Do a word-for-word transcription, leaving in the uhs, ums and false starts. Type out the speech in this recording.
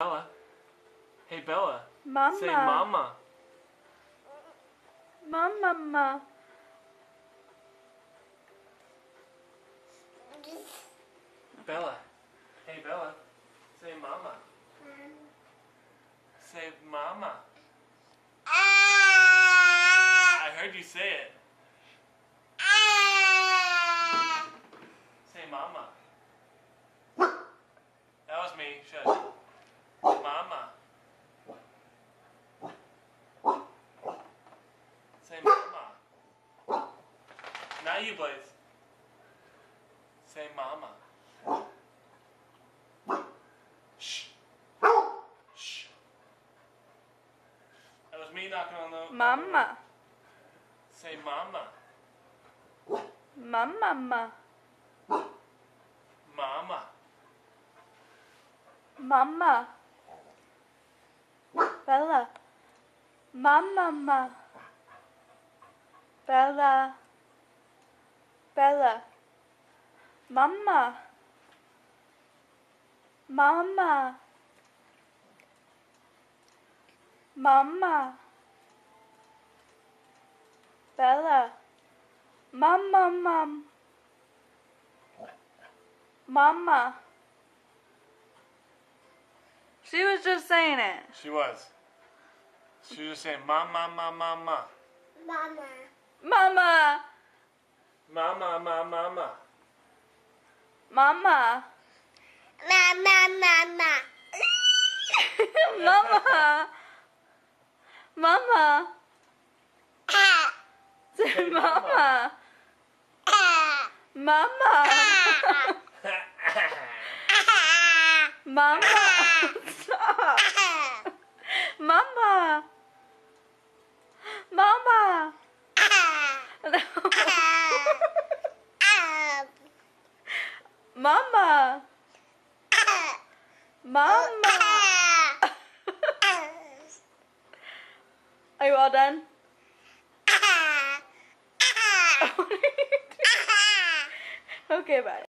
Bella. Hey, Bella. Mama. Say mama. Mama. Mama. Bella. Hey, Bella. Say mama. Say mama. I heard you say it. Say mama. That was me. Shush. Mama. Say mama. Not you, Blaze. Say mama. Shh. Shh. That was me knocking on the... Mama. Say mama. Mama. Mama. Mama. Mama. Bella. Mama. Mama. Bella. Bella. Mama. Mama. Mama. Bella. Mama. Mom. Mama. She was just saying it. She was. She was just saying mama, mama, mama. Mama. Mama. Mama, mama, mama. Mama. Mama, mama. Mama. Mama. Ah. Say mama. Ah. Mama. Mama. Stop. Mama. Mama. No. Mama. Mama. Are you all done? What are you doing? Okay, bye.